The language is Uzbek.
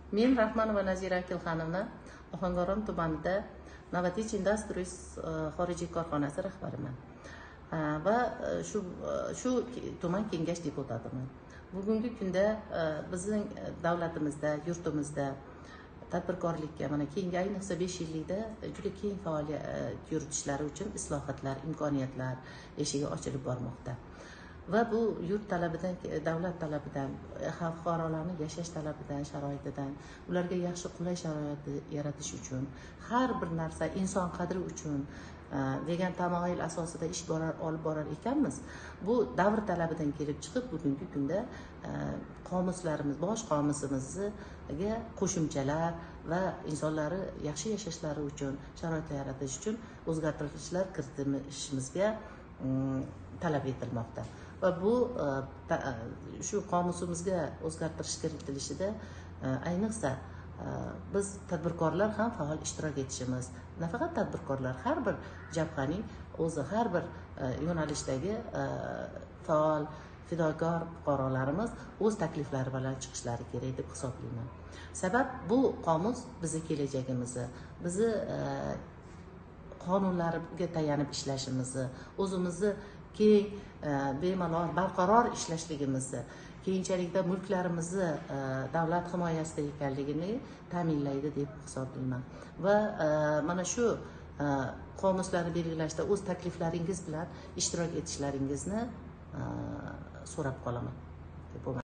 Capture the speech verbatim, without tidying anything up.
Men Rahmanova Nazira Akilxonova Ohangaron tumanida Novatech Industries xorijiy korxonasi rahbariman va shu shu tuman kengash deputatiman. Bugungi kunda bizning davlatimizda, yurtimizda tadbirkorlikka mana keyingi ayniqsa besh yillikda juda keng faoliyat yuritishlari uchun islohotlar, imkoniyatlar eshigi ochilib bormoqda. Va bu yurt talabidan, davlat talabidan, fuqarolarning yashash talabidan, sharoitidan, ularga yaxshi qulay sharoit yaratish uchun, har bir narsa inson qadri uchun degan tamoyil asosida ish borar olib borar ekanmiz. Bu davr talabidan kelib chiqib, bugungi kunda qomuslarimiz, bosh qomusimizga qo'shimchalar va insonlari yaxshi yashashlari uchun, sharoitlar yaratish uchun o'zgartirishlar kiritishimizga talab etilmoqda. Va bu shu qomusimizga o'zgartirish kiritilishida ayniqsa biz tadbirkorlar ham faol ishtirok etishimiz, nafaqat tadbirkorlar, har bir jabhaning o'zi, har bir yo'nalishdagi faol fidokor fuqarolarimiz o'z takliflari bilan chiqishlari kerak deb hisoblayman. Sabab bu qomus bizni kelajagimizni, bizni qonunlarga tayanib ishlashimizni, o'zimizni keng bemalol barqaror ishlashligimizni, keyinchalikda mulklarimizni davlat himoyasida ekanligini ta'minlaydi deb hisoblayman. Va mana shu qomuslarni belgilashda o'z takliflaringiz bilan ishtirok etishlaringizni so'rab qolaman.